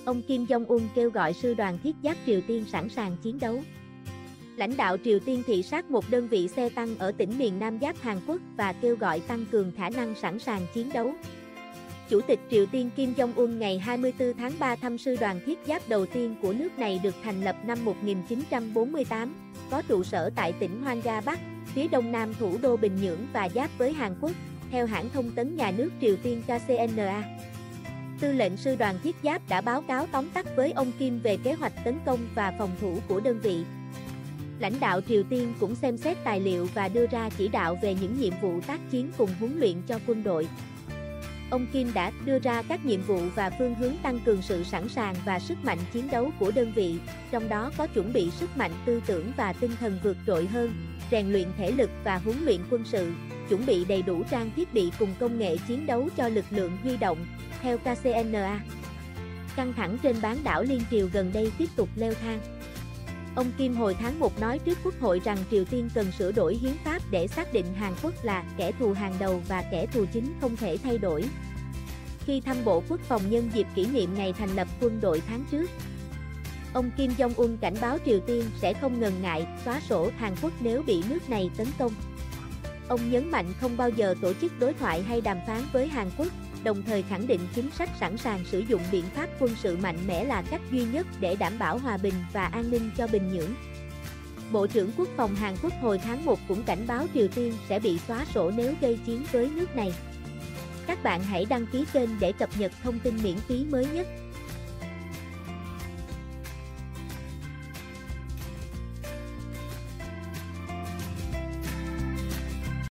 Ông Kim Jong-un kêu gọi sư đoàn thiết giáp Triều Tiên sẵn sàng chiến đấu. Lãnh đạo Triều Tiên thị sát một đơn vị xe tăng ở tỉnh miền Nam giáp Hàn Quốc và kêu gọi tăng cường khả năng sẵn sàng chiến đấu. Chủ tịch Triều Tiên Kim Jong-un ngày 24 tháng 3 thăm sư đoàn thiết giáp đầu tiên của nước này được thành lập năm 1948, có trụ sở tại tỉnh Hwanga Bắc, phía đông nam thủ đô Bình Nhưỡng và giáp với Hàn Quốc, theo hãng thông tấn nhà nước Triều Tiên KCNA. Tư lệnh sư đoàn thiết giáp đã báo cáo tóm tắt với ông Kim về kế hoạch tấn công và phòng thủ của đơn vị. Lãnh đạo Triều Tiên cũng xem xét tài liệu và đưa ra chỉ đạo về những nhiệm vụ tác chiến cùng huấn luyện cho quân đội. Ông Kim đã đưa ra các nhiệm vụ và phương hướng tăng cường sự sẵn sàng và sức mạnh chiến đấu của đơn vị, trong đó có chuẩn bị sức mạnh tư tưởng và tinh thần vượt trội hơn, rèn luyện thể lực và huấn luyện quân sự, chuẩn bị đầy đủ trang thiết bị cùng công nghệ chiến đấu cho lực lượng huy động, theo KCNA. Căng thẳng trên bán đảo Liên Triều gần đây tiếp tục leo thang. Ông Kim hồi tháng 1 nói trước Quốc hội rằng Triều Tiên cần sửa đổi hiến pháp để xác định Hàn Quốc là kẻ thù hàng đầu và kẻ thù chính không thể thay đổi. Khi thăm Bộ Quốc phòng nhân dịp kỷ niệm ngày thành lập quân đội tháng trước, ông Kim Jong-un cảnh báo Triều Tiên sẽ không ngần ngại xóa sổ Hàn Quốc nếu bị nước này tấn công. Ông nhấn mạnh không bao giờ tổ chức đối thoại hay đàm phán với Hàn Quốc, đồng thời khẳng định chính sách sẵn sàng sử dụng biện pháp quân sự mạnh mẽ là cách duy nhất để đảm bảo hòa bình và an ninh cho Bình Nhưỡng. Bộ trưởng Quốc phòng Hàn Quốc hồi tháng 1 cũng cảnh báo Triều Tiên sẽ bị xóa sổ nếu gây chiến với nước này. Các bạn hãy đăng ký kênh để cập nhật thông tin miễn phí mới nhất.